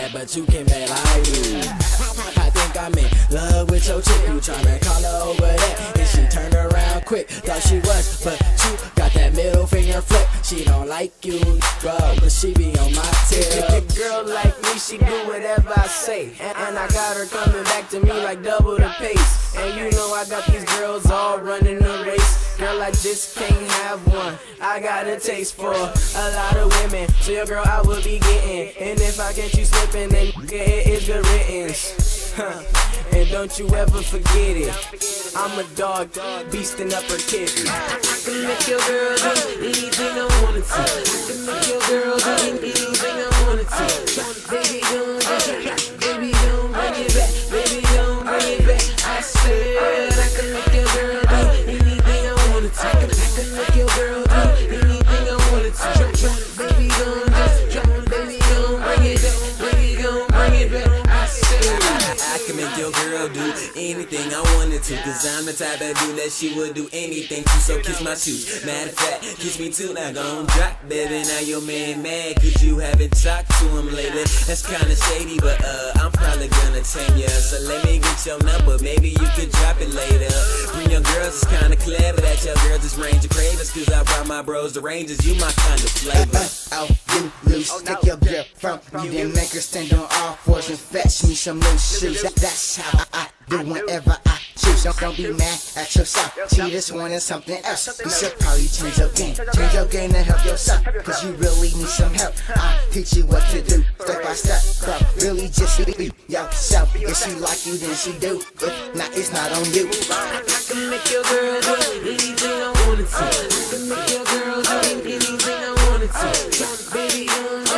bad, but you can bad like me. I think I'm in love with your chick. You tryna call her over there, and she turned around quick. Thought she was, but you got that middle finger flip. She don't like you, bro, but she be on my tail. A girl like me, she do whatever I say, and I got her coming back to me like double the pace. And you know I got these girls all running the race. Girl, I just can't have one. I got a taste for a lot of women, so your girl I will be getting. And if I catch you slipping, then it is good riddance. And don't you ever forget it, I'm a dog, beastin' up her kitten. I can make your girl do anything I wanted to. I can make your girl do anything I wanted to. Baby, don't bring it back. Baby, don't bring it back. Baby, don't bring it back. I said I can make your girl do anything I wanted to. I can make your girl do anything I wanted to. Baby, don't just jump. Baby, don't bring it back. Baby, don't bring it back. I said I can make your girl do anything I wanted to, cause I'm the type of dude that she would do anything to. So kiss my shoes, matter of fact, kiss me too. Now gon' drop, baby. Now your man mad cause you haven't talked to him lately. That's kinda shady, but I'm probably gonna tame ya. So let me get your number, maybe you could drop it later. Bring your girls, it's kinda clever that your girls just range of cravings, cause I brought my bros the Rangers, you my kind of flavor. Oh, you loose, take your girl from me, then make her stand on all fours and fetch me some new shoes. That's how I do whenever I choose. Don't be mad at yourself. See, this one is something else. You should probably change your game to help yourself, cause you really need some help. I'll teach you what to do, step by step, bro. Really just be yourself. If she like you, then she do. If not, it's not on you. I can make your girl do anything I wanted to. I can make your girl do anything I wanted to. Baby,